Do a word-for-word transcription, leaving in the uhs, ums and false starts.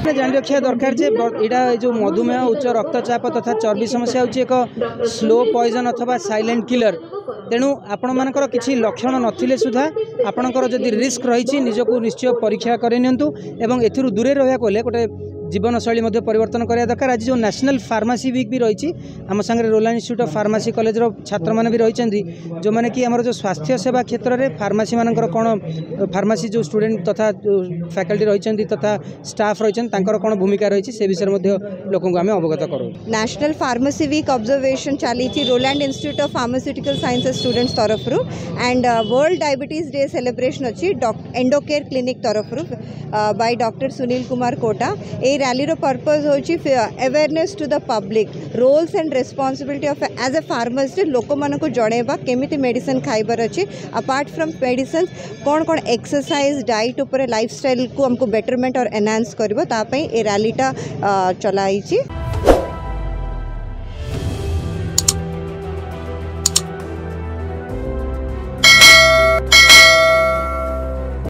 समस्ते जान रखा दरकार जे यहाँ जो मधुमेह उच्च रक्तचाप तथा चर्बी समस्या हूँ एक स्लो पॉइजन अथवा साइलेंट किलर। तेणु आपण मानकर किसी लक्षण नथिले सुधा आपणकर जदि रिस्क रही निजको निश्चय परीक्षा करनियंतु एवं एथिरु दूरे रहिया कोले गोटे जीवनशैली मध्य परिवर्तन करा दरकार। आज जो नेशनल फार्मासी वीक भी रही आम सांगे Roland institute of pharmacy college रो छात्र मैंने भी रही जो मैंने कि आमर जो स्वास्थ्य सेवा क्षेत्र में फार्मासी मानकर कौन फार्मासी जो स्टूडेंट तथा फैकल्टी रही तथा स्टाफ रही कौन भूमिका रही से विषय में लोक आम अवगत करूँ। नेशनल फार्मासी वीक ऑब्जर्वेशन चली Roland institute of pharmaceutical sciences students तरफ and world diabetes day celebration अच्छी एंडोकेयर क्लिनिक तरफ by doctor Sunil Kumar Kota. A rally रो पर्पस होची awareness to the public roles and responsibility of as a pharmacist लोक मान को जणेबा केमिति मेडिसिन खाइबार अच्छी अपार्ट फ्रॉम मेडिसिन कौन कौन एक्सरसाइज डाइट उपर लाइफस्टाइल को हमको बेटरमेंट और एनहांस करबो ता पई ए रैलीटा चलाई।